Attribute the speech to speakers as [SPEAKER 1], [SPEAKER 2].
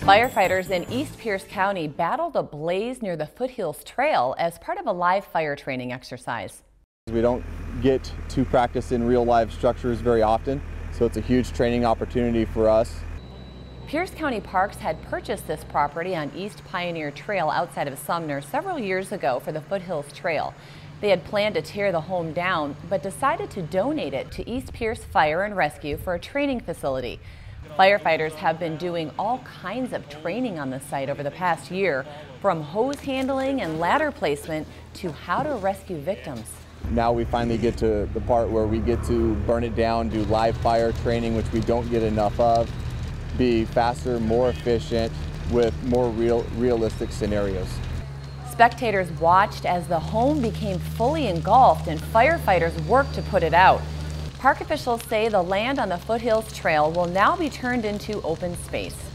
[SPEAKER 1] Firefighters in East Pierce County battled a blaze near the Foothills Trail as part of a live fire training exercise.
[SPEAKER 2] We don't get to practice in real live structures very often, so it's a huge training opportunity for us.
[SPEAKER 1] Pierce County Parks had purchased this property on East Pioneer Trail outside of Sumner several years ago for the Foothills Trail. They had planned to tear the home down, but decided to donate it to East Pierce Fire and Rescue for a training facility. Firefighters have been doing all kinds of training on the site over the past year, from hose handling and ladder placement to how to rescue victims.
[SPEAKER 2] Now we finally get to the part where we get to burn it down, do live fire training, which we don't get enough of, be faster, more efficient, with more realistic scenarios.
[SPEAKER 1] Spectators watched as the home became fully engulfed and firefighters worked to put it out. Park officials say the land on the Foothills Trail will now be turned into open space.